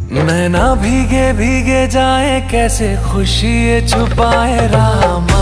नैना भीगे भीगे जाए कैसे खुशी ये छुपाए राम।